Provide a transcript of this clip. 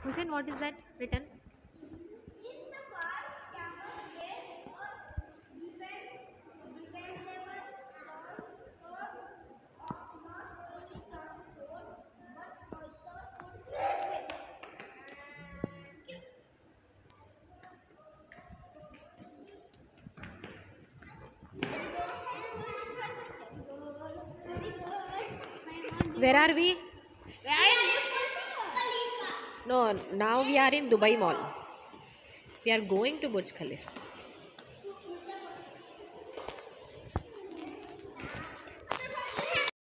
Hussein, what is that written? In the past, camels were a dependable source of not only transport but also food and waste. Very good. Where are we? Khalifa. No, now we are in Dubai Mall. We are going to Burj Khalifa.